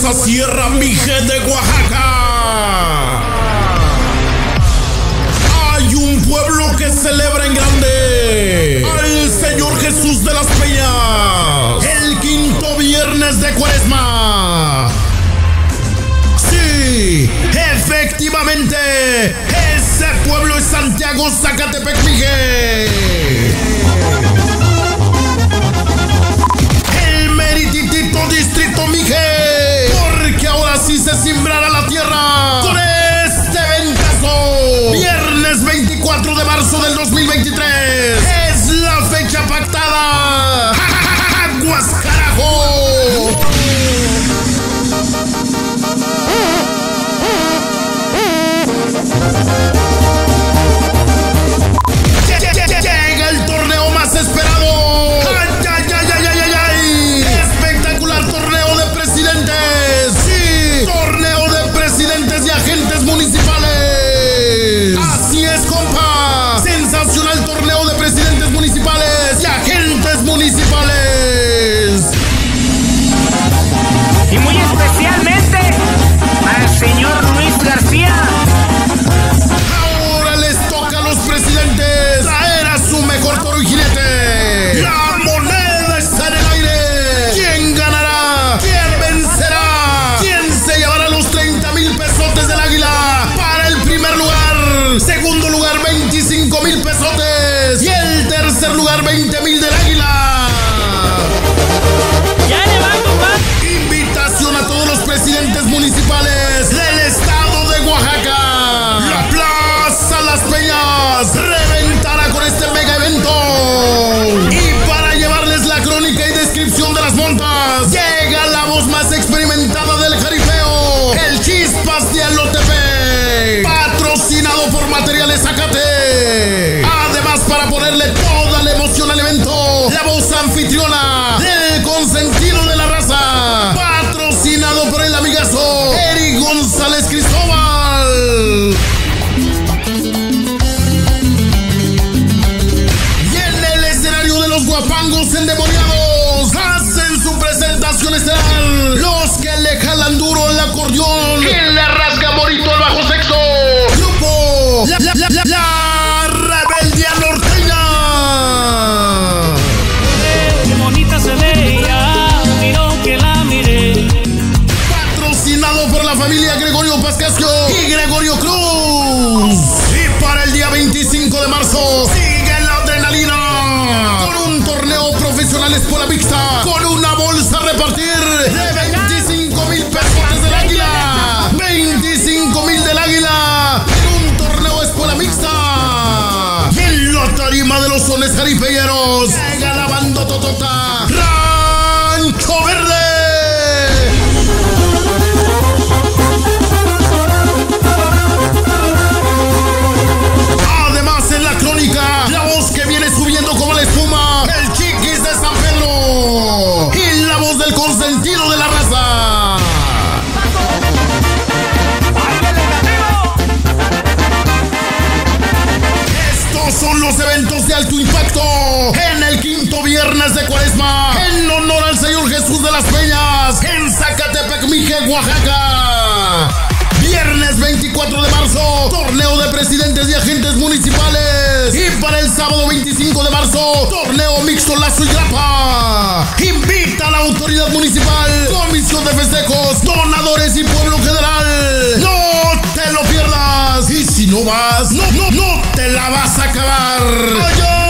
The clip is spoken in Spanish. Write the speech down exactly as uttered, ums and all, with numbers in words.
esa sierra, mi gente de Oaxaca. Hay un pueblo que celebra en grande al Señor Jesús de las Peñas, el quinto viernes de Cuaresma. Sí, efectivamente, ese pueblo es Santiago, Zacatepec, Miguel. El merititito distrito Miguel, porque ahora sí se sembrará la tierra con este ventazo. Viernes veinticuatro de marzo del dos mil veintitrés es la fecha pactada. ¡Aguas, carajo! Llega el torneo más esperado. ¡Ay, ay, ay, ay, ay, ay! Espectacular torneo de presidentes. Sí, torneo de presidentes y agentes municipales. Así es, compa. Sensacional torneo de presidentes municipales y agentes municipales. Y muy especialmente para el señor Luis García. Ahora les toca a los presidentes traer a su mejor toro y jinete. La moneda está en el aire. ¿Quién ganará? ¿Quién vencerá? ¿Quién se llevará los treinta mil pesotes del águila para el primer lugar? Segundo lugar, veinticinco mil pesotes. Y el tercer lugar, veinte mil del águila. Ya le va, compa. Invitación a todos los presidentes municipales del estado de Oaxaca. La Plaza Las Peñas reventará con este mega evento. Y para llevarles la crónica y descripción de las montas, llega la voz más experimentada del jaripeo, el Chispas de Alotepec, patrocinado por Materiales Zacate. Además, para ponerle toda la emoción al evento, la voz anfitriona del consentido de la raza, patrocinado por el amigazo Eric González Cristóbal. Y en el escenario de los guapangos endemoniados hacen su presentación estelar los que le jalan duro el acordeón y le rasga morito el bajo sexo. Grupo La, la, la, la Rebeldía Norteña. Qué bonita se veía, miro que la miré. Patrocinado por la familia Gregorio Pascasio y Gregorio Cruz. Y para el día veinticinco de marzo sigue la adrenalina con un torneo profesionales por la mixta, con una bolsa a repartir de veinticinco mil pesos del águila. veinticinco mil del águila en un torneo escuela mixta. Y en la tarima de los sones jaripeyeros llega la banda totota Rancho Verde. Además, en la crónica, la voz que viene subiendo como la espuma, el Chiquis de San Pedro. Y la voz del consentido de la raza. Estos son los eventos de alto impacto en el quinto viernes de Cuaresma, en honor al Señor Jesús de las Peñas, en Zacatepec, Miguel, Oaxaca. Viernes veinticuatro de marzo, torneo de presidentes y agentes municipales. Y para el sábado veinticinco de marzo, torneo mixto Lazo y Grapa. Invita a la autoridad municipal, comisión de festejos, donadores y pueblo general. No te lo pierdas. Y si no vas, no, no, no te la vas a acabar. ¡Ay, ay!